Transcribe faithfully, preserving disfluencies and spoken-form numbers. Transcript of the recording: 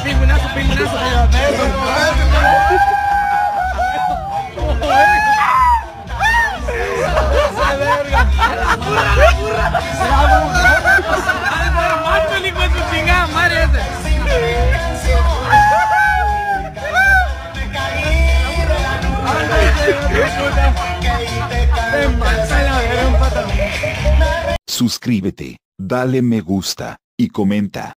Pingüinazo, pingüinazo. Macho el hijo de su chingada madre ese. Suscríbete, dale me gusta y comenta.